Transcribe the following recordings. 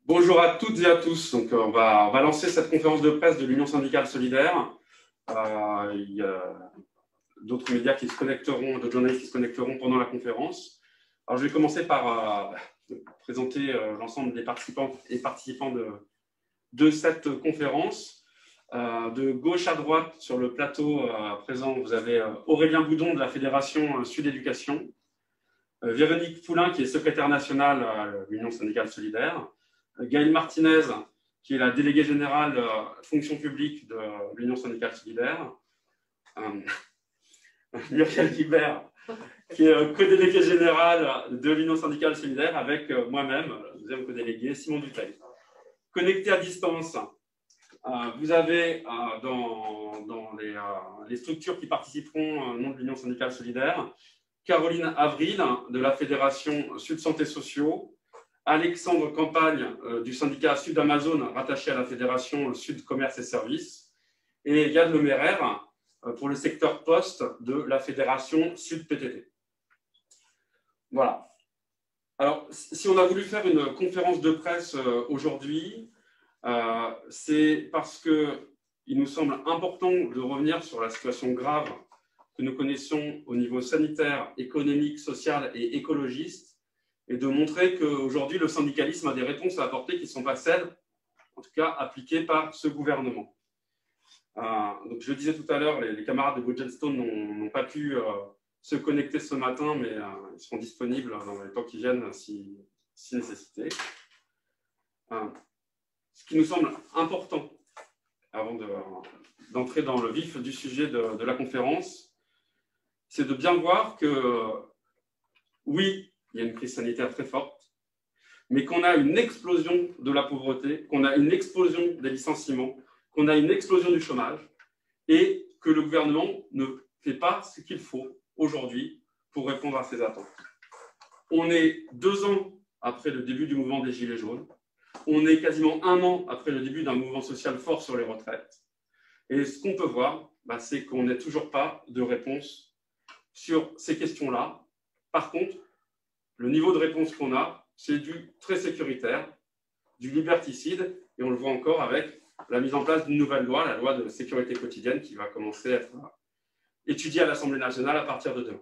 Bonjour à toutes et à tous. Donc, on va lancer cette conférence de presse de l'Union syndicale solidaire. Il y a d'autres médias qui se connecteront, d'autres journalistes qui se connecteront pendant la conférence. Alors, je vais commencer par présenter l'ensemble des participantes et participants de cette conférence. De gauche à droite, sur le plateau présent, vous avez Aurélien Boudon de la Fédération Sud Éducation, Véronique Poulain, qui est secrétaire nationale à l'Union syndicale solidaire, Gaëlle Martinez, qui est la déléguée générale fonction publique de l'Union syndicale solidaire, Muriel Guibert, qui est co-déléguée générale de l'Union syndicale solidaire, avec moi-même, deuxième co-délégué, Simon Dutheil. Connecté à distance, vous avez dans les structures qui participeront au nom de l'Union syndicale solidaire, Caroline Avril de la Fédération Sud Santé Sociaux, Alexandre Campagne du syndicat Sud Amazon rattaché à la Fédération Sud Commerce et Services, et Yann Lemerer pour le secteur poste de la Fédération Sud PTT. Voilà. Alors, si on a voulu faire une conférence de presse aujourd'hui, c'est parce qu'il nous semble important de revenir sur la situation grave que nous connaissons au niveau sanitaire, économique, social et écologiste, et de montrer qu'aujourd'hui, le syndicalisme a des réponses à apporter qui ne sont pas celles, en tout cas, appliquées par ce gouvernement. Donc, je le disais tout à l'heure, les camarades de Bridgestone n'ont pas pu se connecter ce matin, mais ils seront disponibles dans les temps qui viennent si nécessité. Ce qui nous semble important, avant d'entrer dans le vif du sujet de la conférence, c'est de bien voir que, oui, il y a une crise sanitaire très forte, mais qu'on a une explosion de la pauvreté, qu'on a une explosion des licenciements, qu'on a une explosion du chômage, et que le gouvernement ne fait pas ce qu'il faut aujourd'hui pour répondre à ces attentes. On est 2 ans après le début du mouvement des Gilets jaunes, on est quasiment 1 an après le début d'un mouvement social fort sur les retraites, et ce qu'on peut voir, c'est qu'on n'a toujours pas de réponse sur ces questions-là. Par contre, le niveau de réponse qu'on a, c'est du très sécuritaire, du liberticide, et on le voit encore avec la mise en place d'une nouvelle loi, la loi de sécurité quotidienne, qui va commencer à être étudiée à l'Assemblée nationale à partir de demain.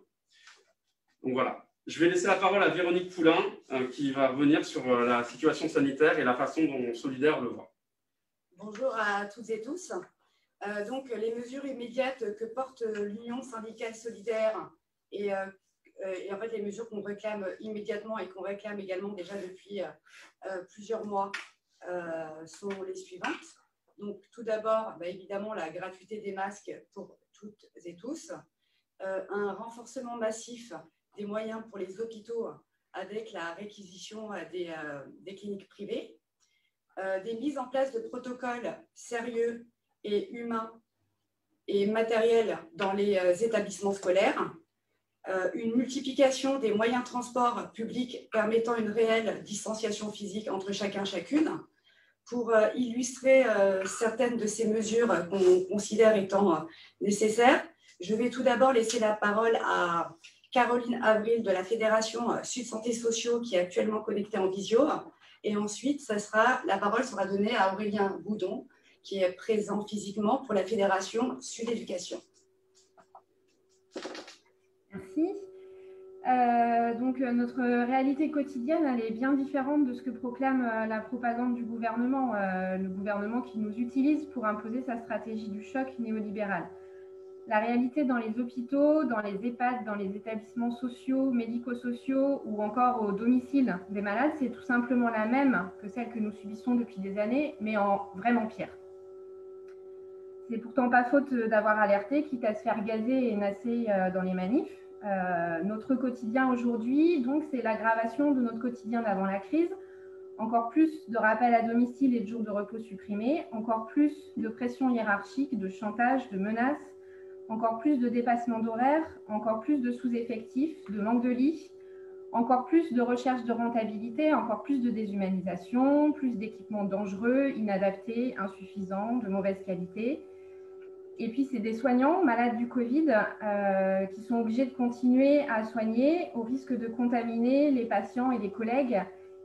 Donc voilà. Je vais laisser la parole à Véronique Poulain, qui va revenir sur la situation sanitaire et la façon dont Solidaire le voit. Bonjour à toutes et tous. Donc, les mesures immédiates que porte l'Union syndicale solidaire et en fait les mesures qu'on réclame immédiatement et qu'on réclame également déjà depuis plusieurs mois sont les suivantes. Donc, tout d'abord, évidemment, la gratuité des masques pour toutes et tous, un renforcement massif des moyens pour les hôpitaux avec la réquisition des cliniques privées, des mises en place de protocoles sérieux et humains et matériels dans les établissements scolaires, une multiplication des moyens de transport publics permettant une réelle distanciation physique entre chacune. Pour illustrer certaines de ces mesures qu'on considère étant nécessaires, je vais tout d'abord laisser la parole à Caroline Avril de la Fédération Sud Santé Sociaux, qui est actuellement connectée en visio. Et ensuite, la parole sera donnée à Aurélien Boudon, qui est présent physiquement pour la Fédération Sud Éducation. Merci. Donc, notre réalité quotidienne, elle est bien différente de ce que proclame la propagande du gouvernement, le gouvernement qui nous utilise pour imposer sa stratégie du choc néolibéral. La réalité dans les hôpitaux, dans les EHPAD, dans les établissements sociaux, médico-sociaux ou encore au domicile des malades, c'est tout simplement la même que celle que nous subissons depuis des années, mais en vraiment pire. C'est pourtant pas faute d'avoir alerté, quitte à se faire gazer et nasser dans les manifs. Notre quotidien aujourd'hui, donc, c'est l'aggravation de notre quotidien d'avant la crise. Encore plus de rappels à domicile et de jours de repos supprimés, encore plus de pression hiérarchique, de chantage, de menaces, encore plus de dépassements d'horaires, encore plus de sous-effectifs, de manque de lits, encore plus de recherche de rentabilité, encore plus de déshumanisation, plus d'équipements dangereux, inadaptés, insuffisants, de mauvaise qualité. Et puis, c'est des soignants malades du Covid qui sont obligés de continuer à soigner au risque de contaminer les patients et les collègues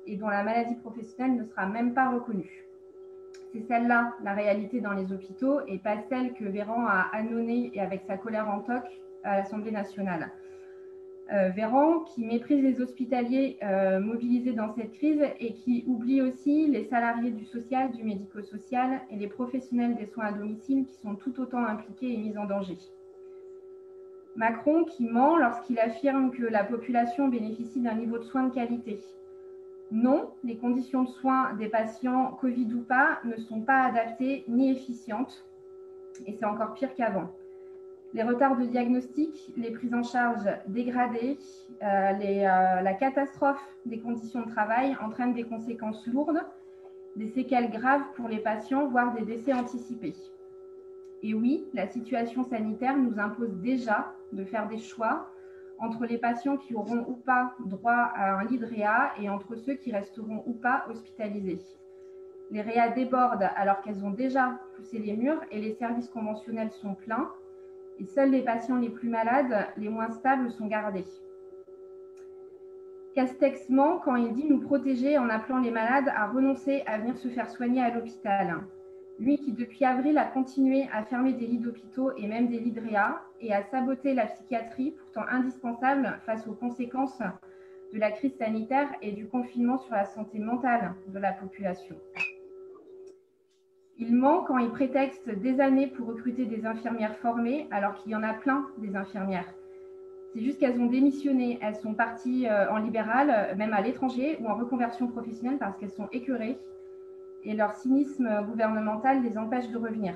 et dont la maladie professionnelle ne sera même pas reconnue. C'est celle-là, la réalité dans les hôpitaux, et pas celle que Véran a ânonnée et avec sa colère en toque à l'Assemblée nationale. Véran qui méprise les hospitaliers mobilisés dans cette crise et qui oublie aussi les salariés du social, du médico-social et les professionnels des soins à domicile qui sont tout autant impliqués et mis en danger. Macron qui ment lorsqu'il affirme que la population bénéficie d'un niveau de soins de qualité. Non, les conditions de soins des patients Covid ou pas ne sont pas adaptées ni efficientes et c'est encore pire qu'avant. Les retards de diagnostic, les prises en charge dégradées, la catastrophe des conditions de travail entraînent des conséquences lourdes, des séquelles graves pour les patients, voire des décès anticipés. Et oui, la situation sanitaire nous impose déjà de faire des choix entre les patients qui auront ou pas droit à un lit de réa et entre ceux qui resteront ou pas hospitalisés. Les réas débordent alors qu'elles ont déjà poussé les murs et les services conventionnels sont pleins. Et seuls les patients les plus malades, les moins stables, sont gardés. Castex ment quand il dit nous protéger en appelant les malades à renoncer à venir se faire soigner à l'hôpital. Lui qui, depuis avril, a continué à fermer des lits d'hôpitaux et même des lits de réa et à saboter la psychiatrie, pourtant indispensable face aux conséquences de la crise sanitaire et du confinement sur la santé mentale de la population. Il ment quand il prétexte des années pour recruter des infirmières formées, alors qu'il y en a plein des infirmières. C'est juste qu'elles ont démissionné, elles sont parties en libéral, même à l'étranger, ou en reconversion professionnelle parce qu'elles sont écœurées et leur cynisme gouvernemental les empêche de revenir.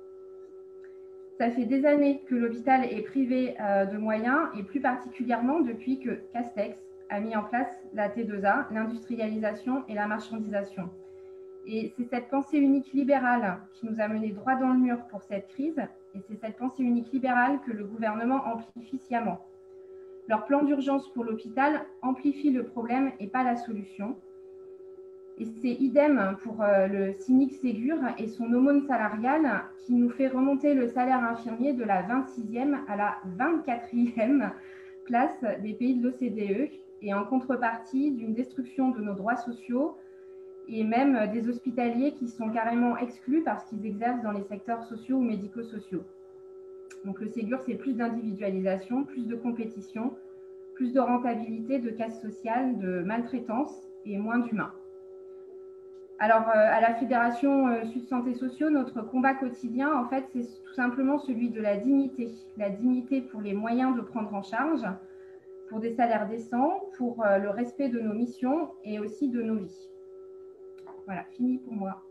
Ça fait des années que l'hôpital est privé de moyens, et plus particulièrement depuis que Castex a mis en place la T2A, l'industrialisation et la marchandisation. Et c'est cette pensée unique libérale qui nous a menés droit dans le mur pour cette crise, et c'est cette pensée unique libérale que le gouvernement amplifie sciemment. Leur plan d'urgence pour l'hôpital amplifie le problème et pas la solution. Et c'est idem pour le cynique Ségur et son aumône salariale qui nous fait remonter le salaire infirmier de la 26e à la 24e place des pays de l'OCDE, et en contrepartie d'une destruction de nos droits sociaux, et même des hospitaliers qui sont carrément exclus parce qu'ils exercent dans les secteurs sociaux ou médico-sociaux. Donc le Ségur, c'est plus d'individualisation, plus de compétition, plus de rentabilité, de casse sociale, de maltraitance et moins d'humain. Alors à la Fédération Sud Santé Sociaux, notre combat quotidien, en fait, c'est tout simplement celui de la dignité pour les moyens de prendre en charge, pour des salaires décents, pour le respect de nos missions et aussi de nos vies. Voilà, fini pour moi.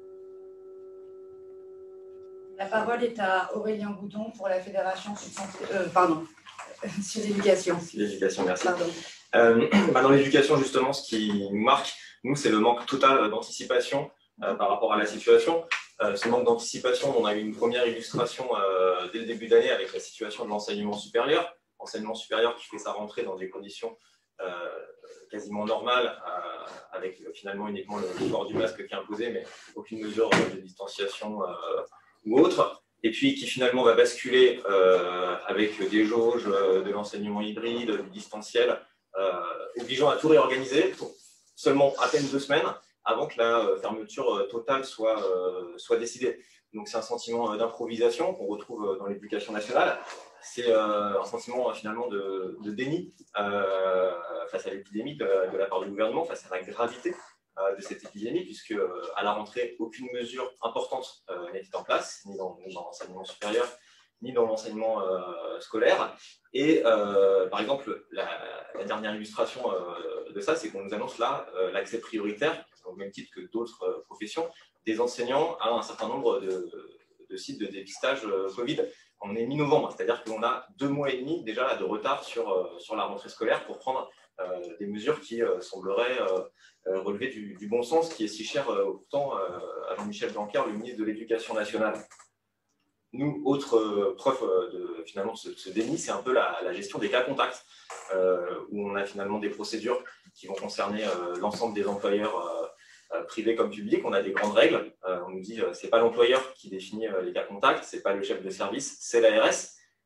La parole est à Aurélien Goudon pour la Fédération Sud Éducation. L'éducation, merci. Dans l'éducation, justement, ce qui nous marque, nous, c'est le manque total d'anticipation par rapport à la situation. Ce manque d'anticipation, on a eu une première illustration dès le début d'année avec la situation de l'enseignement supérieur. L'enseignement supérieur qui fait sa rentrée dans des conditions quasiment normales, avec finalement uniquement le port du masque qui est imposé, mais aucune mesure de distanciation ou autre. Et puis qui finalement va basculer avec des jauges, de l'enseignement hybride, du distanciel, obligeant à tout réorganiser pour seulement à peine 2 semaines avant que la fermeture totale soit décidée. Donc c'est un sentiment d'improvisation qu'on retrouve dans l'éducation nationale. C'est un sentiment finalement de déni face à l'épidémie de la part du gouvernement, face à la gravité de cette épidémie, puisque à la rentrée, aucune mesure importante n'était en place, ni dans l'enseignement supérieur, ni dans l'enseignement scolaire. Et par exemple, la dernière illustration de ça, c'est qu'on nous annonce là l'accès prioritaire, au même titre que d'autres professions, des enseignants à un certain nombre de sites de dépistage Covid. On est mi-novembre, c'est-à-dire qu'on a 2 mois et demi déjà de retard sur la rentrée scolaire pour prendre des mesures qui sembleraient relever du bon sens, qui est si cher pourtant à Jean-Michel Blanquer, le ministre de l'Éducation nationale. Nous, autre preuve de finalement ce déni, c'est un peu la gestion des cas contacts, où on a finalement des procédures qui vont concerner l'ensemble des employeurs privés comme publics. On a des grandes règles. On nous dit c'est pas l'employeur qui définit les cas contacts, c'est pas le chef de service, c'est l'ARS.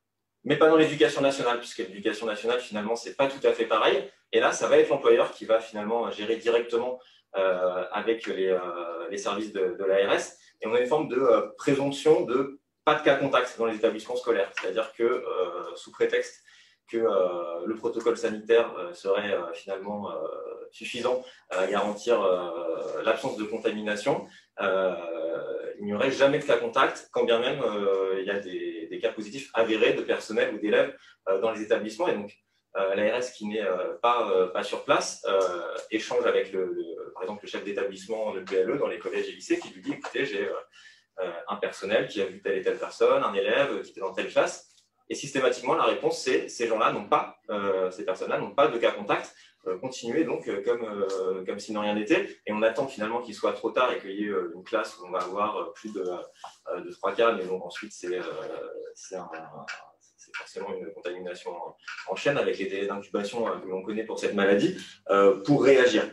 mais pas dans l'éducation nationale, puisque l'éducation nationale, finalement, ce n'est pas tout à fait pareil. Et là, ça va être l'employeur qui va finalement gérer directement avec les services de l'ARS. Et on a une forme de présomption de pas de cas contact dans les établissements scolaires. C'est-à-dire que, sous prétexte que le protocole sanitaire serait finalement suffisant à garantir l'absence de contamination, il n'y aurait jamais de cas contact, quand bien même il y a des cas positifs avérés de personnel ou d'élèves dans les établissements. Et donc, l'ARS qui n'est pas sur place échange avec, par exemple, le chef d'établissement de PLE dans les collèges et lycées qui lui dit « Écoutez, j'ai un personnel qui a vu telle et telle personne, un élève qui était dans telle classe ». Et systématiquement, la réponse, c'est ces gens-là n'ont pas, ces personnes-là n'ont pas de cas contact. Continuer donc comme si de rien n'était. Et on attend finalement qu'il soit trop tard et qu'il y ait une classe où on va avoir plus de 3 cas, mais donc ensuite c'est forcément une contamination en chaîne avec les délais d'incubation que l'on connaît pour cette maladie, pour réagir.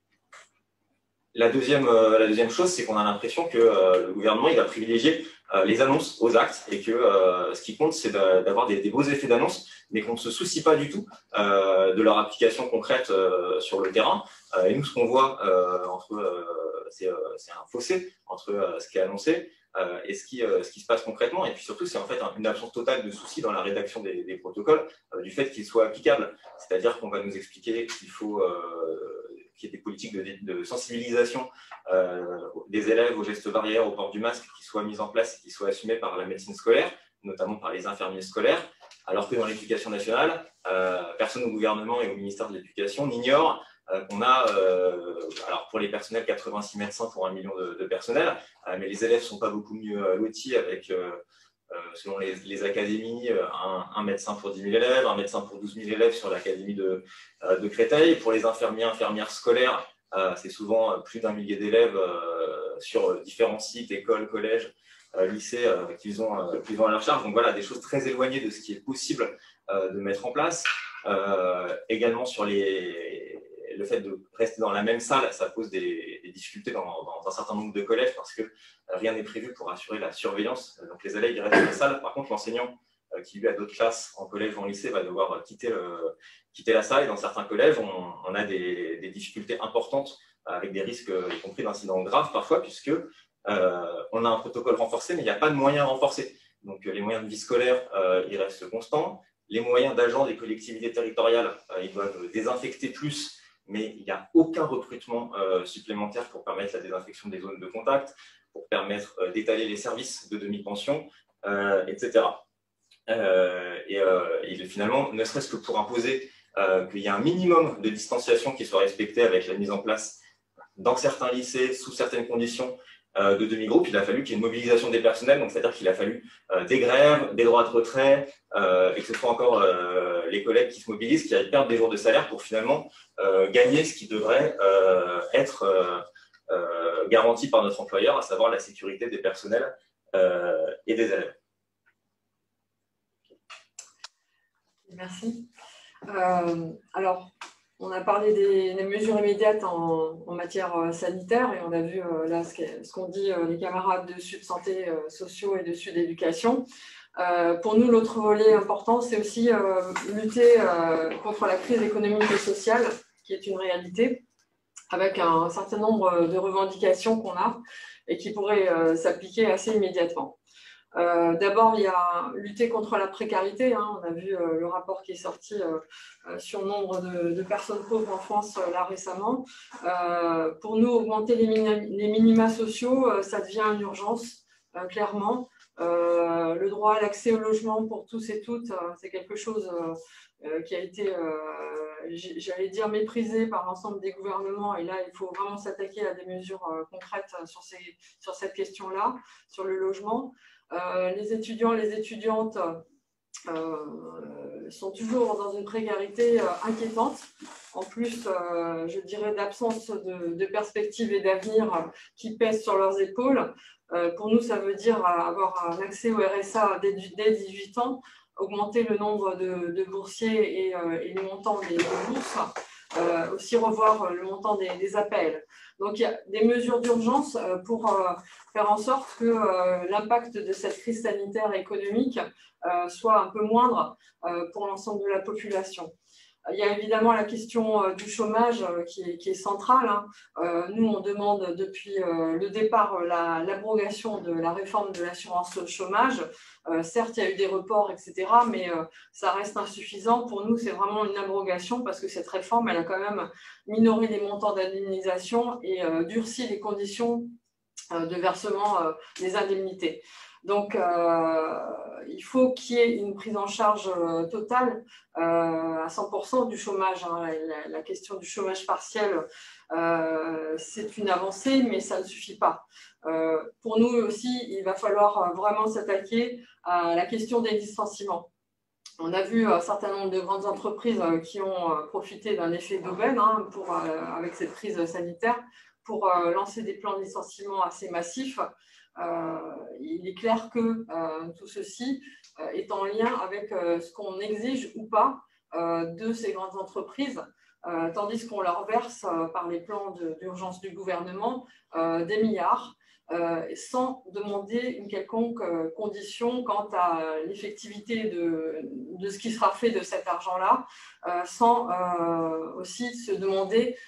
La deuxième chose, c'est qu'on a l'impression que le gouvernement il va privilégier les annonces aux actes et que ce qui compte, c'est d'avoir des beaux effets d'annonce, mais qu'on ne se soucie pas du tout de leur application concrète sur le terrain. Et nous, ce qu'on voit, c'est un fossé entre ce qui est annoncé et ce qui se passe concrètement. Et puis surtout, c'est en fait une absence totale de souci dans la rédaction des protocoles, du fait qu'ils soient applicables. C'est-à-dire qu'on va nous expliquer qu'il faut qu'il y ait des politiques de sensibilisation des élèves aux gestes barrières, au port du masque, qui soient mises en place et qui soient assumées par la médecine scolaire, notamment par les infirmiers scolaires, alors que dans l'éducation nationale, personne au gouvernement et au ministère de l'Éducation n'ignore qu'on a, alors pour les personnels, 86 médecins pour 1 million de personnels, mais les élèves ne sont pas beaucoup mieux lotis avec, selon les académies, un médecin pour 10 000 élèves, un médecin pour 12 000 élèves sur l'académie de Créteil. Pour les infirmières scolaires, c'est souvent plus d'1 millier d'élèves sur différents sites, écoles, collèges, lycées qu'ils ont à leur charge. Donc voilà, des choses très éloignées de ce qui est possible de mettre en place. Également sur le fait de rester dans la même salle, ça pose des difficultés dans un certain nombre de collèges parce que rien n'est prévu pour assurer la surveillance. Donc les élèves ils restent dans la salle. Par contre, l'enseignant qui lui a d'autres classes en collège ou en lycée va devoir quitter la salle. Et dans certains collèges, on a des difficultés importantes avec des risques, y compris d'incidents graves parfois, puisque on a un protocole renforcé, mais il n'y a pas de moyens renforcés. Donc les moyens de vie scolaire, ils restent constants. Les moyens d'agents des collectivités territoriales, ils doivent désinfecter plus, mais il n'y a aucun recrutement supplémentaire pour permettre la désinfection des zones de contact, pour permettre d'étaler les services de demi-pension, etc. Et finalement, ne serait-ce que pour imposer qu'il y ait un minimum de distanciation qui soit respecté avec la mise en place dans certains lycées, sous certaines conditions, de demi-groupe, il a fallu qu'il y ait une mobilisation des personnels, donc c'est-à-dire qu'il a fallu des grèves, des droits de retrait, et que ce soit encore les collègues qui se mobilisent, qui aillent perdre des jours de salaire pour finalement gagner ce qui devrait être garanti par notre employeur, à savoir la sécurité des personnels et des élèves. Merci. Alors, on a parlé des mesures immédiates en matière sanitaire et on a vu là ce qu'ont dit les camarades de Sud Santé Sociaux et de Sud Éducation. Pour nous, l'autre volet important, c'est aussi lutter contre la crise économique et sociale, qui est une réalité, avec un certain nombre de revendications qu'on a et qui pourraient s'appliquer assez immédiatement. D'abord, il y a lutter contre la précarité. On a vu le rapport qui est sorti sur le nombre de personnes pauvres en France là récemment. Pour nous, augmenter les minima sociaux, ça devient une urgence, clairement. Le droit à l'accès au logement pour tous et toutes, c'est quelque chose qui a été, j'allais dire, méprisé par l'ensemble des gouvernements. Et là, il faut vraiment s'attaquer à des mesures concrètes sur cette question-là, sur le logement. Les étudiants, les étudiantes sont toujours dans une précarité inquiétante. En plus, je dirais, d'absence de perspective et d'avenir qui pèsent sur leurs épaules. Pour nous, ça veut dire avoir un accès au RSA dès 18 ans, augmenter le nombre de boursiers et le montant des bourses, aussi revoir le montant des APL. Donc, il y a des mesures d'urgence pour faire en sorte que l'impact de cette crise sanitaire et économique soit un peu moindre pour l'ensemble de la population. Il y a évidemment la question du chômage qui est centrale. Nous, on demande depuis le départ l'abrogation de la réforme de l'assurance chômage. Certes, il y a eu des reports, etc., mais ça reste insuffisant. Pour nous, c'est vraiment une abrogation parce que cette réforme, elle a quand même minoré les montants d'indemnisation et durci les conditions de versement des indemnités. Donc, il faut qu'il y ait une prise en charge totale à 100% du chômage. La question du chômage partiel, c'est une avancée, mais ça ne suffit pas. Pour nous aussi, il va falloir vraiment s'attaquer à la question des licenciements. On a vu un certain nombre de grandes entreprises qui ont profité d'un effet d'aubaine avec cette crise sanitaire pour lancer des plans de licenciement assez massifs. Il est clair que tout ceci est en lien avec ce qu'on exige ou pas de ces grandes entreprises, tandis qu'on leur verse par les plans d'urgence du gouvernement des milliards sans demander une quelconque condition quant à l'effectivité de ce qui sera fait de cet argent-là, sans aussi se demander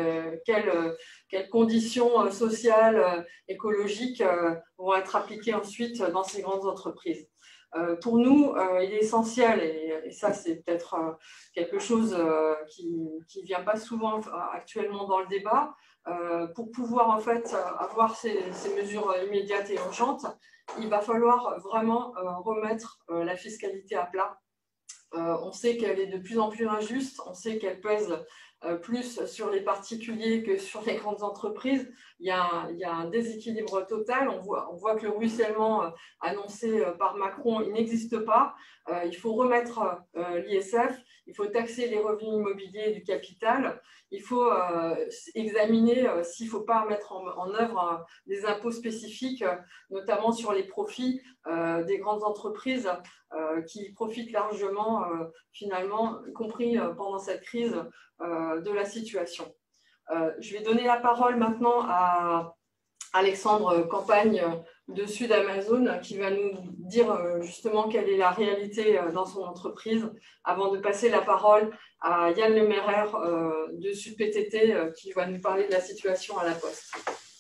quelles conditions sociales, écologiques vont être appliquées ensuite dans ces grandes entreprises. Pour nous, il est essentiel, et ça c'est peut-être quelque chose qui ne vient pas souvent actuellement dans le débat, pour pouvoir en fait avoir ces mesures immédiates et urgentes, il va falloir vraiment remettre la fiscalité à plat. On sait qu'elle est de plus en plus injuste, on sait qu'elle pèse plus sur les particuliers que sur les grandes entreprises. Il y a un déséquilibre total. On voit que le ruissellement annoncé par Macron, il n'existe pas. Il faut remettre l'ISF, il faut taxer les revenus immobiliers du capital, il faut examiner s'il ne faut pas mettre en œuvre des impôts spécifiques, notamment sur les profits des grandes entreprises qui profitent largement, finalement, y compris pendant cette crise, de la situation. Je vais donner la parole maintenant à Alexandre Campagne de Sud Amazon qui va nous dire justement quelle est la réalité dans son entreprise avant de passer la parole à Yann Lemairer de Sud PTT qui va nous parler de la situation à la Poste.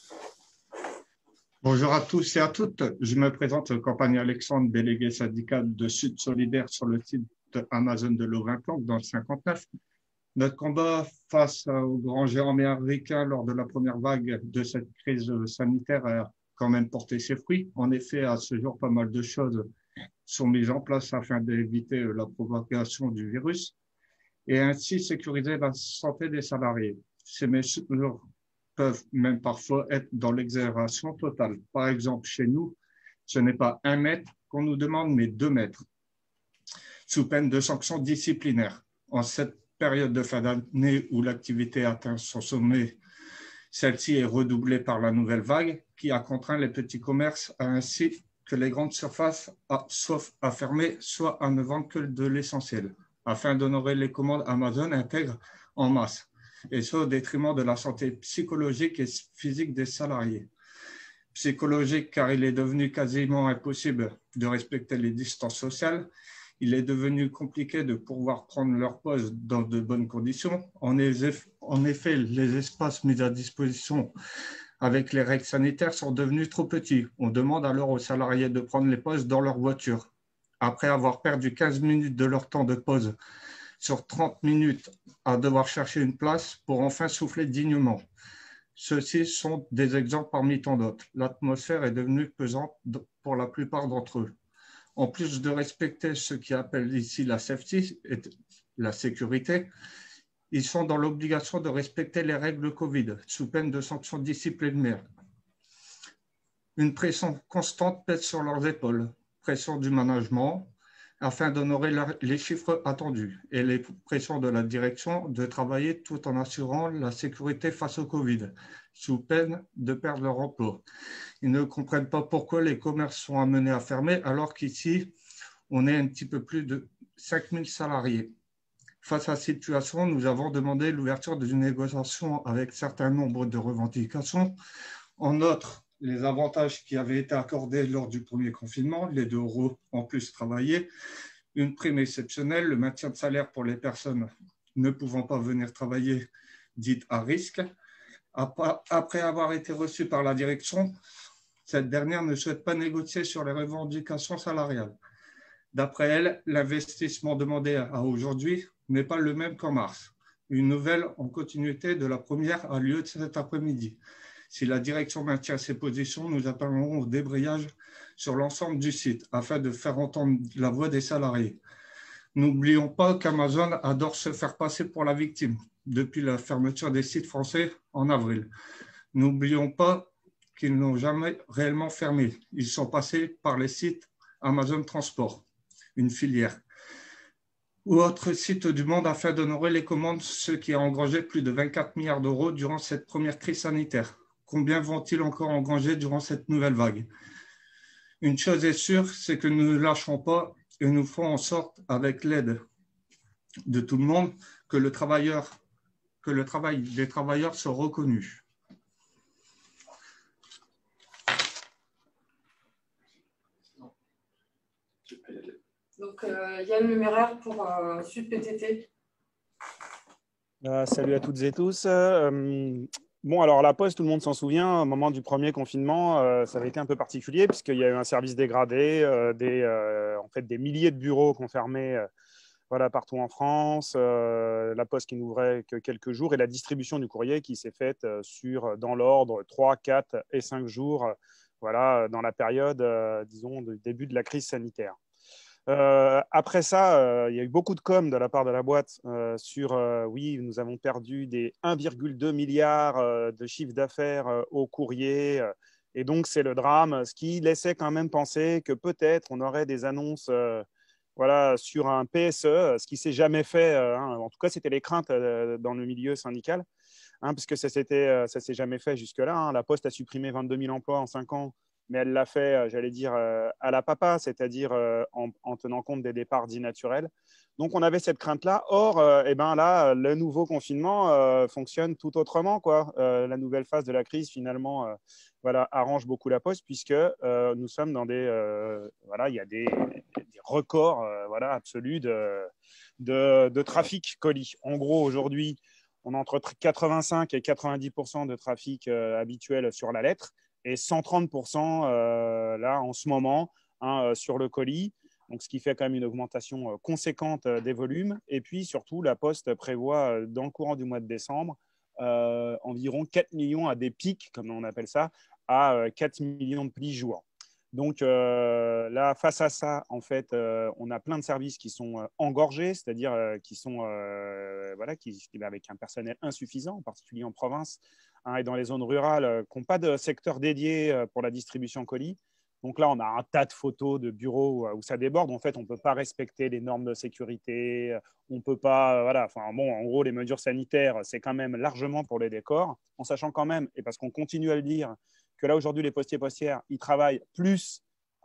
Bonjour à tous et à toutes. Je me présente Campagne Alexandre, délégué syndical de Sud Solidaire sur le site Amazon de Louvain-Planck dans le 59. Notre combat face aux grands géants américains lors de la première vague de cette crise sanitaire a quand même porté ses fruits. En effet, à ce jour, pas mal de choses sont mises en place afin d'éviter la propagation du virus et ainsi sécuriser la santé des salariés. Ces mesures peuvent même parfois être dans l'exagération totale. Par exemple, chez nous, ce n'est pas 1 mètre qu'on nous demande, mais 2 mètres, sous peine de sanctions disciplinaires. En cette période de fin d'année où l'activité atteint son sommet, celle-ci est redoublée par la nouvelle vague qui a contraint les petits commerces ainsi que les grandes surfaces soit à fermer, soit à ne vendre que de l'essentiel. Afin d'honorer les commandes, Amazon intègre en masse, et ce au détriment de la santé psychologique et physique des salariés. Psychologique car il est devenu quasiment impossible de respecter les distances sociales. Il est devenu compliqué de pouvoir prendre leur pause dans de bonnes conditions. En effet, les espaces mis à disposition avec les règles sanitaires sont devenus trop petits. On demande alors aux salariés de prendre les pauses dans leur voiture. Après avoir perdu 15 minutes de leur temps de pause sur 30 minutes à devoir chercher une place pour enfin souffler dignement. Ceux-ci sont des exemples parmi tant d'autres. L'atmosphère est devenue pesante pour la plupart d'entre eux. En plus de respecter ce qu'ils appellent ici la safety, la sécurité, ils sont dans l'obligation de respecter les règles Covid, sous peine de sanctions disciplinaires. Une pression constante pèse sur leurs épaules, pression du management, afin d'honorer les chiffres attendus, et les pressions de la direction de travailler tout en assurant la sécurité face au Covid, sous peine de perdre leur emploi. Ils ne comprennent pas pourquoi les commerces sont amenés à fermer alors qu'ici, on est un petit peu plus de 5000 salariés. Face à cette situation, nous avons demandé l'ouverture d'une négociation avec un certain nombre de revendications. En outre, les avantages qui avaient été accordés lors du premier confinement, les 2 € en plus travaillés, une prime exceptionnelle, le maintien de salaire pour les personnes ne pouvant pas venir travailler, dites à risque. Après avoir été reçue par la direction, cette dernière ne souhaite pas négocier sur les revendications salariales. D'après elle, l'investissement demandé à aujourd'hui n'est pas le même qu'en mars. Une nouvelle en continuité de la première a lieu cet après-midi. Si la direction maintient ses positions, nous appellerons au débrayage sur l'ensemble du site afin de faire entendre la voix des salariés. N'oublions pas qu'Amazon adore se faire passer pour la victime depuis la fermeture des sites français en avril. N'oublions pas qu'ils n'ont jamais réellement fermé. Ils sont passés par les sites Amazon Transport, une filière, ou autres sites du monde afin d'honorer les commandes, ce qui a engrangé plus de 24 milliards d'euros durant cette première crise sanitaire. Combien vont-ils encore engranger durant cette nouvelle vague? Une chose est sûre, c'est que nous ne lâcherons pas et nous ferons en sorte, avec l'aide de tout le monde, que le travail des travailleurs soit reconnu. Donc, Yann Leméraire pour Sud PTT. Salut à toutes et tous. Bon, alors la Poste, tout le monde s'en souvient, au moment du premier confinement, ça avait été un peu particulier puisqu'il y a eu un service dégradé, en fait, des milliers de bureaux qu'on fermait voilà, partout en France, la Poste qui n'ouvrait que quelques jours et la distribution du courrier qui s'est faite dans l'ordre 3, 4 et 5 jours voilà, dans la période, disons, du début de la crise sanitaire. Après ça, il y a eu beaucoup de com de la part de la boîte sur oui, nous avons perdu des 1,2 milliard de chiffre d'affaires au courrier et donc c'est le drame, ce qui laissait quand même penser que peut-être on aurait des annonces voilà, sur un PSE, ce qui ne s'est jamais fait, en tout cas c'était les craintes dans le milieu syndical, puisque ça ne s'est jamais fait jusque-là. La Poste a supprimé 22 000 emplois en 5 ans. Mais elle l'a fait, j'allais dire, à la papa, c'est-à-dire en tenant compte des départs dits naturels. Donc, on avait cette crainte-là. Or, eh ben, là, le nouveau confinement fonctionne tout autrement, quoi. La nouvelle phase de la crise, finalement, voilà, arrange beaucoup la Poste puisque nous sommes dans voilà, il y a des records voilà, absolus de trafic colis. En gros, aujourd'hui, on a entre 85 et 90% de trafic habituel sur la lettre. Et 130% là en ce moment sur le colis, donc ce qui fait quand même une augmentation conséquente des volumes. Et puis surtout, la Poste prévoit dans le courant du mois de décembre environ 4 millions à des pics, comme on appelle ça, à 4 millions de plis jour. Donc là, face à ça, en fait, on a plein de services qui sont engorgés, c'est-à-dire qui sont voilà, avec un personnel insuffisant, en particulier en province. Et dans les zones rurales qui n'ont pas de secteur dédié pour la distribution colis. Donc là, on a un tas de photos de bureaux où ça déborde. En fait, on ne peut pas respecter les normes de sécurité. On ne peut pas… Voilà. Enfin, bon, en gros, les mesures sanitaires, c'est quand même largement pour les décors, en sachant quand même, et parce qu'on continue à le dire, que là, aujourd'hui, les postiers-postières, ils travaillent plus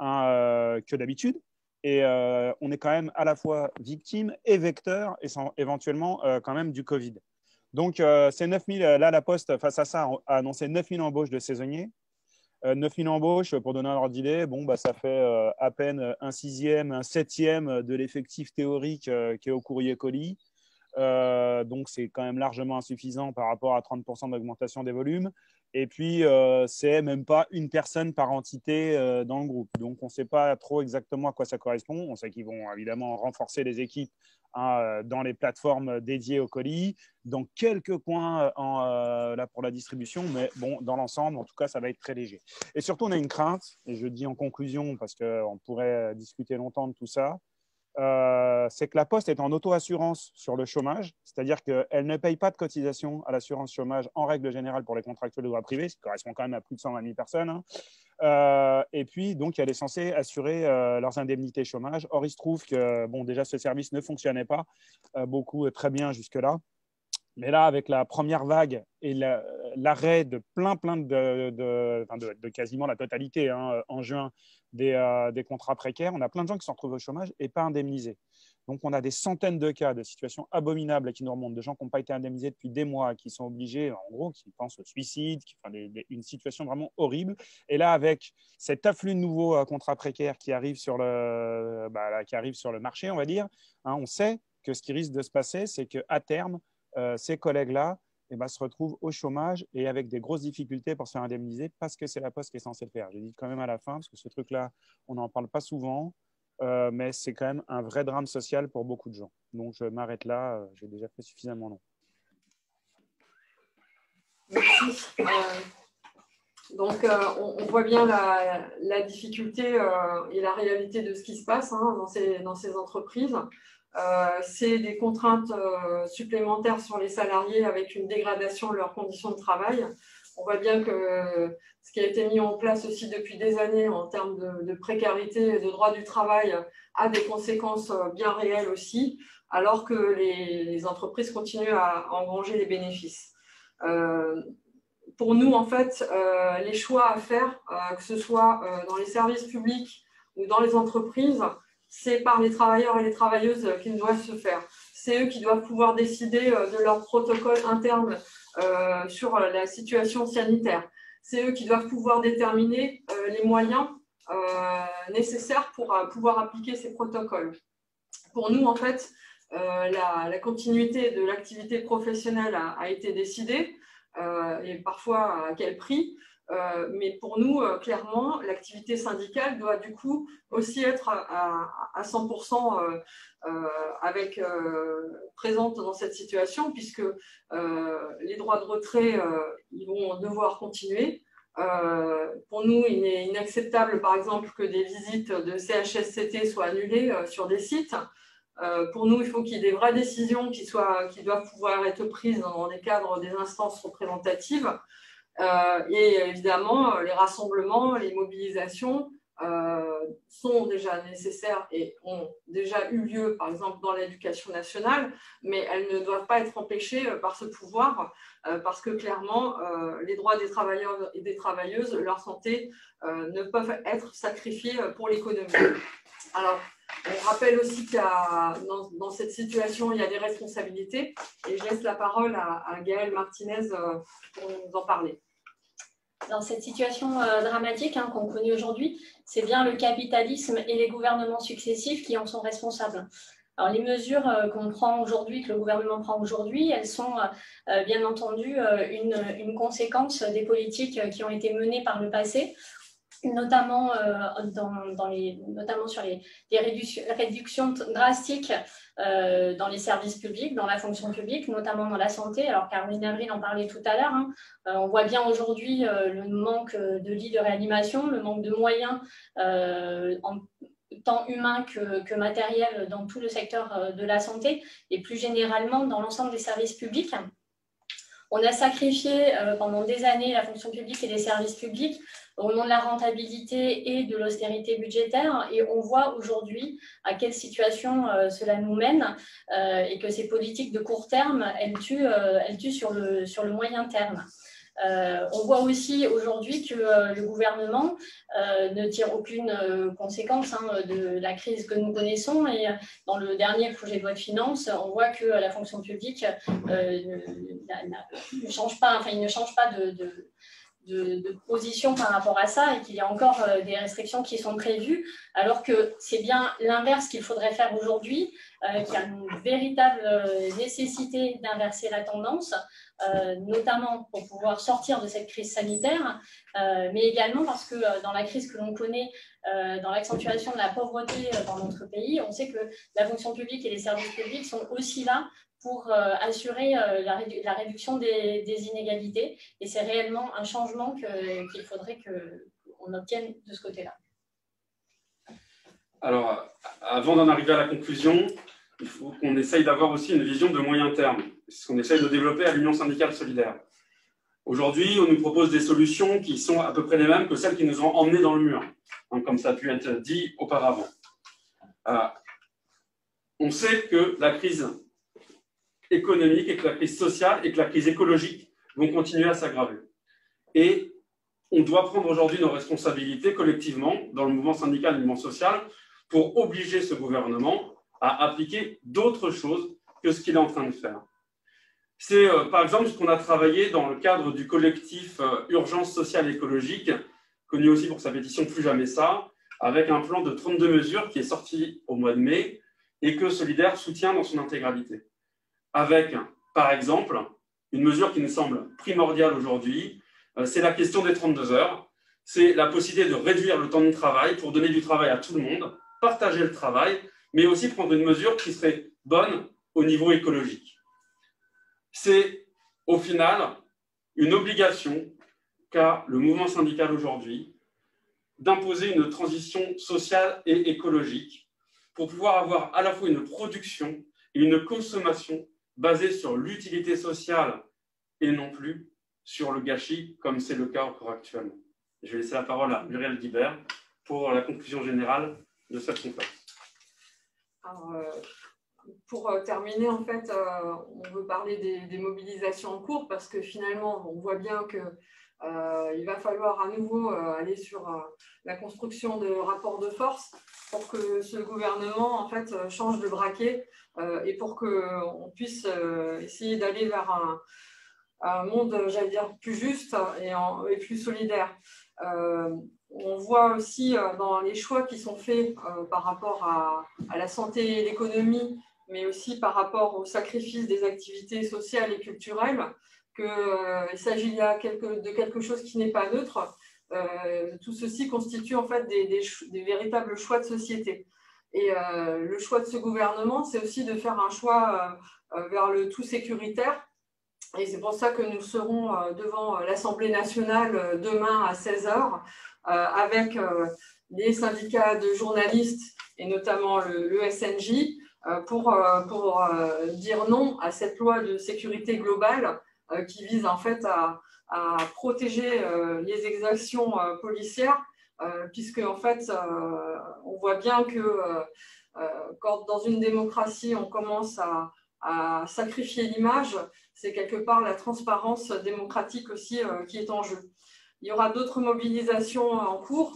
que d'habitude. Et on est quand même à la fois victime et vecteur, et éventuellement quand même du Covid. Donc, ces 9 000, là, la Poste, face à ça, a annoncé 9 000 embauches de saisonniers. 9 000 embauches, pour donner un ordre d'idée, bon, bah, ça fait à peine un sixième, un septième de l'effectif théorique qui est au courrier colis. Donc, c'est quand même largement insuffisant par rapport à 30% d'augmentation des volumes. Et puis, c'est même pas une personne par entité dans le groupe. Donc, on ne sait pas trop exactement à quoi ça correspond. On sait qu'ils vont évidemment renforcer les équipes dans les plateformes dédiées au colis, dans quelques coins là, pour la distribution, mais bon, dans l'ensemble, en tout cas, ça va être très léger. Et surtout, on a une crainte, et je dis en conclusion, parce qu'on pourrait discuter longtemps de tout ça, c'est que la Poste est en auto-assurance sur le chômage, c'est-à-dire qu'elle ne paye pas de cotisation à l'assurance chômage en règle générale pour les contractuels de droit privé, ce qui correspond quand même à plus de 120 000 personnes. Et puis, donc, elle est censée assurer leurs indemnités chômage. Or, il se trouve que, bon, déjà, ce service ne fonctionnait pas beaucoup très bien jusque-là. Mais là, avec la première vague et l'arrêt de plein de quasiment la totalité en juin des contrats précaires, on a plein de gens qui se retrouvent au chômage et pas indemnisés. Donc, on a des centaines de cas de situations abominables qui nous remontent, de gens qui n'ont pas été indemnisés depuis des mois, qui sont obligés, en gros, qui pensent au suicide, une situation vraiment horrible. Et là, avec cet afflux de nouveaux contrats précaires qui arrivent sur le marché, on va dire, on sait que ce qui risque de se passer, c'est qu'à terme, ces collègues-là se retrouvent au chômage et avec des grosses difficultés pour se faire indemniser parce que c'est la Poste qui est censée le faire. Je dis quand même à la fin, parce que ce truc-là, on n'en parle pas souvent. Mais c'est quand même un vrai drame social pour beaucoup de gens. Donc, je m'arrête là. J'ai déjà fait suffisamment long. Merci. Donc, on voit bien la difficulté et la réalité de ce qui se passe dans ces entreprises. C'est des contraintes supplémentaires sur les salariés avec une dégradation de leurs conditions de travail. On voit bien que ce qui a été mis en place aussi depuis des années en termes de précarité et de droit du travail a des conséquences bien réelles aussi, alors que les entreprises continuent à engranger des bénéfices. Pour nous, en fait, les choix à faire, que ce soit dans les services publics ou dans les entreprises, c'est par les travailleurs et les travailleuses qu'ils doivent se faire. C'est eux qui doivent pouvoir décider de leur protocole interne sur la situation sanitaire. C'est eux qui doivent pouvoir déterminer les moyens nécessaires pour pouvoir appliquer ces protocoles. Pour nous, en fait, la continuité de l'activité professionnelle a été décidée, et parfois à quel prix. Mais pour nous, clairement, l'activité syndicale doit du coup aussi être à 100% présente dans cette situation, puisque les droits de retrait, ils vont devoir continuer. Pour nous, il est inacceptable, par exemple, que des visites de CHSCT soient annulées sur des sites. Pour nous, il faut qu'il y ait des vraies décisions qui doivent pouvoir être prises dans les cadres des instances représentatives. Et évidemment, les rassemblements, les mobilisations sont déjà nécessaires et ont déjà eu lieu, par exemple, dans l'éducation nationale, mais elles ne doivent pas être empêchées par ce pouvoir, parce que clairement, les droits des travailleurs et des travailleuses, leur santé, ne peuvent être sacrifiés pour l'économie. Alors, on rappelle aussi qu'il y a, dans cette situation, il y a des responsabilités, et je laisse la parole à Gaëlle Martinez pour nous en parler. Dans cette situation dramatique qu'on connaît aujourd'hui, c'est bien le capitalisme et les gouvernements successifs qui en sont responsables. Alors, les mesures qu'on prend aujourd'hui, que le gouvernement prend aujourd'hui, elles sont bien entendu une conséquence des politiques qui ont été menées par le passé, notamment, notamment sur les réductions drastiques dans les services publics, dans la fonction publique, notamment dans la santé. Alors, Caroline Avril en parlait tout à l'heure. On voit bien aujourd'hui le manque de lits de réanimation, le manque de moyens en tant humain que matériel dans tout le secteur de la santé et plus généralement dans l'ensemble des services publics. On a sacrifié pendant des années la fonction publique et les services publics au nom de la rentabilité et de l'austérité budgétaire, et on voit aujourd'hui à quelle situation cela nous mène et que ces politiques de court terme, elles tuent sur le moyen terme. On voit aussi aujourd'hui que le gouvernement ne tire aucune conséquence de la crise que nous connaissons, et dans le dernier projet de loi de finances, on voit que la fonction publique ne change pas, il ne change pas de position par rapport à ça, et qu'il y a encore des restrictions qui sont prévues, alors que c'est bien l'inverse qu'il faudrait faire aujourd'hui, qu'il y a une véritable nécessité d'inverser la tendance, notamment pour pouvoir sortir de cette crise sanitaire, mais également parce que dans la crise que l'on connaît, dans l'accentuation de la pauvreté dans notre pays, on sait que la fonction publique et les services publics sont aussi là pour assurer la réduction des inégalités. Et c'est réellement un changement qu'il faudrait qu'on obtienne de ce côté-là. Alors, avant d'en arriver à la conclusion, il faut qu'on essaye d'avoir aussi une vision de moyen terme. C'est ce qu'on essaye de développer à l'Union syndicale solidaire. Aujourd'hui, on nous propose des solutions qui sont à peu près les mêmes que celles qui nous ont emmenés dans le mur, comme ça a pu être dit auparavant. On sait que la crise économique et que la crise sociale et que la crise écologique vont continuer à s'aggraver. Et on doit prendre aujourd'hui nos responsabilités collectivement dans le mouvement syndical et le mouvement social pour obliger ce gouvernement à appliquer d'autres choses que ce qu'il est en train de faire. C'est par exemple ce qu'on a travaillé dans le cadre du collectif Urgence sociale et écologique, connu aussi pour sa pétition Plus jamais ça, avec un plan de 32 mesures qui est sorti au mois de mai et que Solidaire soutient dans son intégralité. Avec, par exemple, une mesure qui nous semble primordiale aujourd'hui, c'est la question des 32 heures. C'est la possibilité de réduire le temps de travail pour donner du travail à tout le monde, partager le travail, mais aussi prendre une mesure qui serait bonne au niveau écologique. C'est au final une obligation qu'a le mouvement syndical aujourd'hui d'imposer une transition sociale et écologique pour pouvoir avoir à la fois une production et une consommation basée sur l'utilité sociale et non plus sur le gâchis, comme c'est le cas encore actuellement. Je vais laisser la parole à Muriel Guibert pour la conclusion générale de cette conférence. Alors, pour terminer, en fait, on veut parler des mobilisations en cours parce que finalement, on voit bien que il va falloir à nouveau aller sur la construction de rapports de force pour que ce gouvernement en fait change de braquet et pour qu'on puisse essayer d'aller vers un monde, j'allais dire, plus juste et plus solidaire. On voit aussi dans les choix qui sont faits par rapport à la santé et l'économie, mais aussi par rapport au sacrifice des activités sociales et culturelles, qu'il s'agit là de quelque chose qui n'est pas neutre. Tout ceci constitue en fait des véritables choix de société. Et le choix de ce gouvernement, c'est aussi de faire un choix vers le tout sécuritaire. Et c'est pour ça que nous serons devant l'Assemblée nationale demain à 16h avec les syndicats de journalistes et notamment le SNJ pour dire non à cette loi de sécurité globale qui vise en fait à protéger les exactions policières, puisque en fait on voit bien que quand dans une démocratie on commence à sacrifier l'image, c'est quelque part la transparence démocratique aussi qui est en jeu. Il y aura d'autres mobilisations en cours.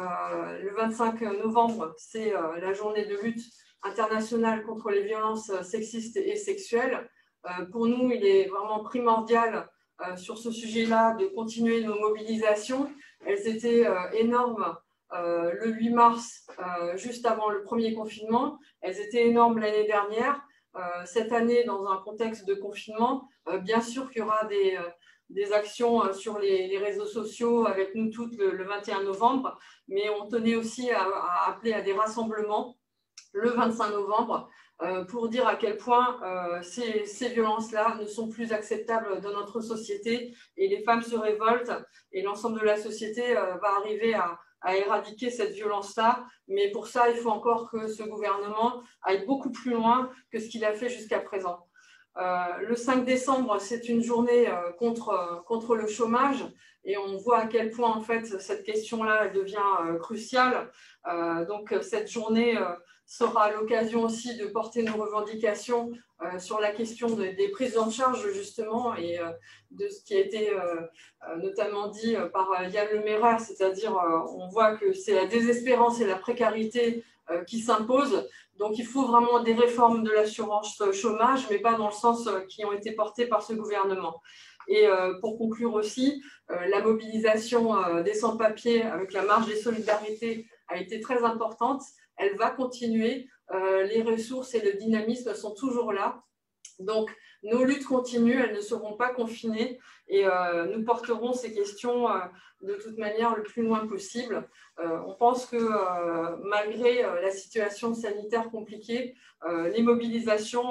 Le 25 novembre, c'est la journée de lutte internationale contre les violences sexistes et sexuelles. Pour nous, il est vraiment primordial sur ce sujet-là de continuer nos mobilisations. Elles étaient énormes le 8 mars, juste avant le premier confinement. Elles étaient énormes l'année dernière. Cette année, dans un contexte de confinement, bien sûr qu'il y aura des actions sur les réseaux sociaux avec nous toutes le 21 novembre, mais on tenait aussi à appeler à des rassemblements le 25 novembre pour dire à quel point ces violences-là ne sont plus acceptables dans notre société et les femmes se révoltent et l'ensemble de la société va arriver à éradiquer cette violence-là. Mais pour ça, il faut encore que ce gouvernement aille beaucoup plus loin que ce qu'il a fait jusqu'à présent. Le 5 décembre, c'est une journée contre le chômage et on voit à quel point en fait cette question-là devient cruciale. Donc cette journée sera l'occasion aussi de porter nos revendications sur la question des prises en charge justement et de ce qui a été notamment dit par Yann Lemairer, c'est-à-dire on voit que c'est la désespérance et la précarité qui s'imposent. Donc il faut vraiment des réformes de l'assurance chômage, mais pas dans le sens qui ont été portées par ce gouvernement. Et pour conclure aussi, la mobilisation des sans-papiers avec la marche des solidarités a été très importante. Elle va continuer. Les ressources et le dynamisme sont toujours là. Donc, nos luttes continuent, elles ne seront pas confinées et nous porterons ces questions de toute manière le plus loin possible. On pense que malgré la situation sanitaire compliquée, les mobilisations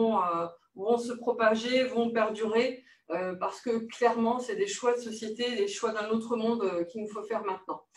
vont se propager, vont perdurer parce que clairement, c'est des choix de société, des choix d'un autre monde qu'il nous faut faire maintenant.